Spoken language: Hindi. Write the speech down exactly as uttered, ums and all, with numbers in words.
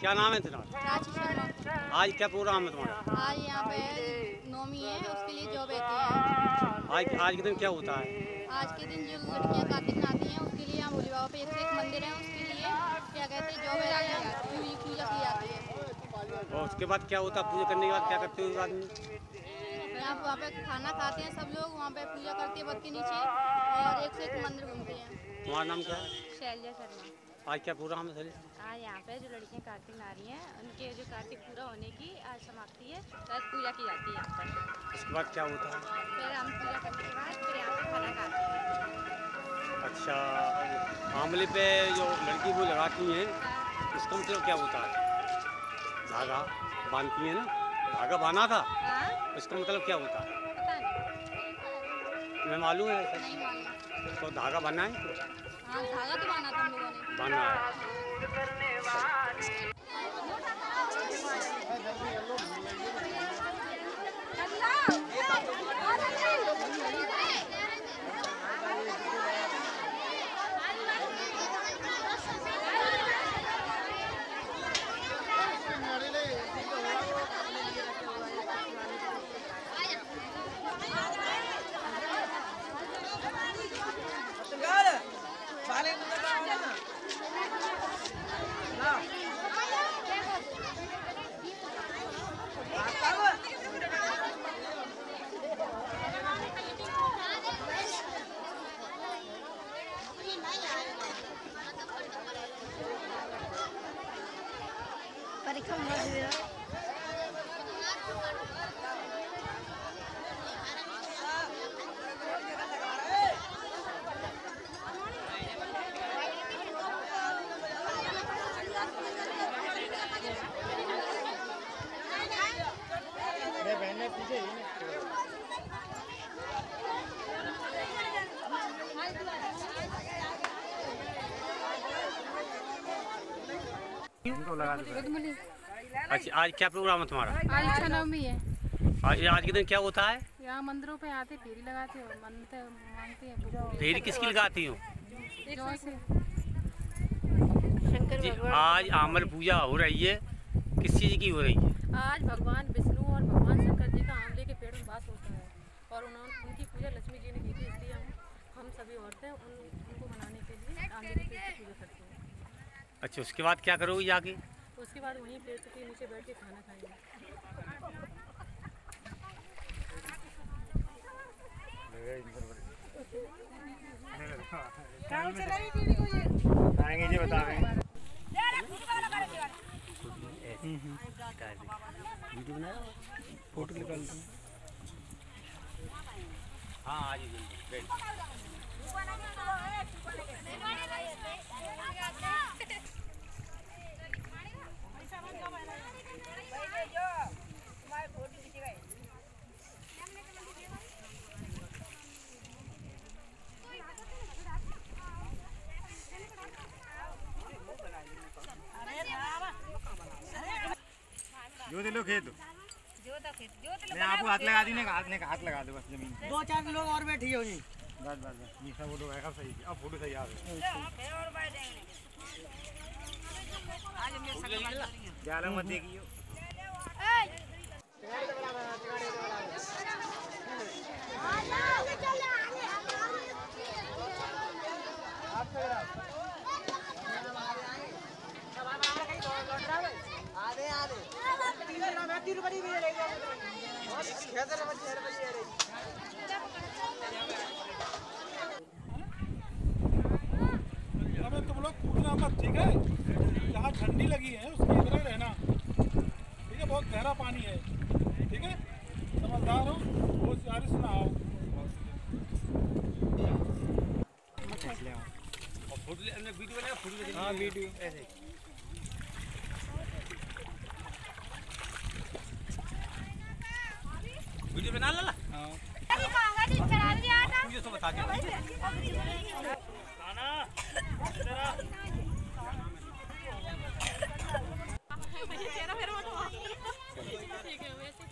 क्या नाम है तुम्हारा? आज क्या प्रोग्राम है तुम्हारा? आज यहाँ पे नौमी है, उसके लिए जॉब रहती है। आज आज के दिन क्या होता है? आज के दिन जो लड़कियाँ कार्तिक नहाती हैं उसके लिए यहाँ भोले बाबा पे एक से एक मंदिर है, उसके लिए क्या कहते हैं जॉब रहती है, पूजा की जाती है। और उसके बाद क्या होता है? पूजा करने के बाद क्या करते हो आदमी? यहाँ वहाँ पे खाना खाते हैं सब लोग, वहाँ पे पूजा करते हैं वट के नीचे और एक से एक मंदिर घूमते हैं। तुम्हारा नाम क्या है? शैलजा शर्मा। आज क्या प्रोग्राम है सर? आज यहाँ पे जो लड़कियाँ कार्तिक नहा रही हैं उनके जो कार्तिक पूरा होने की आज समाप्ति है, शायद पूजा की जाती है यहाँ पर। उसके बाद क्या होता है? फिर हम पूजा करने के बाद फिर यहाँ पे खाना खाते हैं। अच्छा, आंवले पे जो लड़की वो लगाती हैं इसका मतलब क्या होता है? धागा बांधती है ना, धागा बांधा था, इसका मतलब क्या होता है? पता नहीं। मैं मालूम है सर। नहीं मालूम। तो धागा बना है? हाँ धागा तो बांधा था हम लोगों ने। बना है। परीक्षा मत दिया। मैं बहने पीछे ही अच्छा, आज क्या प्रोग्राम है तुम्हारा? आज अच्छा नवमी है। आज आज के दिन क्या होता है? यहाँ मंदिरों पे आते फेरी लगाते हो, मानते मांगते हैं पूजा। फेरी किसकी लगाती हो? जौ से। जी, आज आमल पूजा हो रही है, किस चीज़ की हो रही है? आज भगवान विष्णु और भगवान शंकर जी का आंवले के पेड़ में वास होता है और उन्होंने उनकी पूजा लक्ष्मी जी ने की थी, इसलिए हम हम सभी औरतें उन उनको मनाने के लिए आंवले के पेड़ की पूजा करते हैं। अच्छा, उसके बाद क्या करोगे जाके? उसके बाद वहीं पेड़ के नीचे बैठ के खाना खाएंगे। आएंगे जी बता रहे हैं। वीडियो बना फोटो निकाल दो। हाँ आज ही जल्दी। जो दिलो खेत मैं आपको हाथ लगा दी ना, हाथ ने हाथ लगा दो बस जमीन। दो चार लोग और बैठी हो जी। बस बस बस मीठा फोटो आएगा सही। अब फोटो सही आ रही है। ज्यादा मत देखियो। आधे आधे तीन बड़ी भी रही अबे तुम लोग कूदना मत, ठीक है? जहाँ ठंडी लगी है उसकी इधर रहना, ठीक है? बहुत गहरा पानी है, ठीक है? समझदार हो, बहुत सारी सुनाओ। वीडियो बना, फोटो। हाँ वीडियो ऐसे वीडियो बना ला। हाँ मुझे तो बता दो। ठीक है वैसे